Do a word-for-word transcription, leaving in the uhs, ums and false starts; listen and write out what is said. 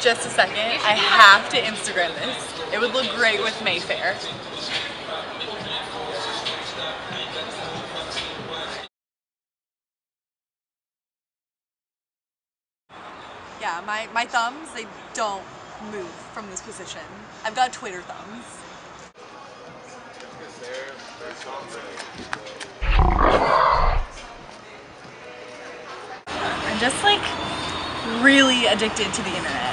just a second. I have to Instagram this. It would look great with Mayfair. Yeah, my, my thumbs, they don't move from this position. I've got Twitter thumbs. I'm just like really addicted to the internet.